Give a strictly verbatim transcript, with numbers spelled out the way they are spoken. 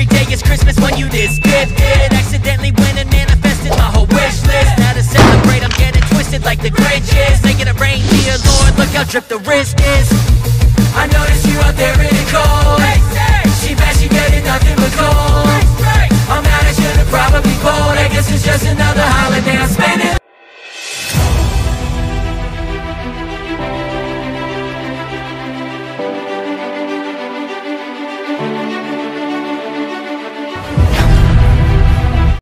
every day is Christmas when you this gifted. Accidentally went and manifested my whole wish list. Now to celebrate I'm getting twisted like the Grinch is. Making a reindeer, Lord, look how drip the wrist is. I noticed you out there in the cold. She bad, she getting nothing but gold.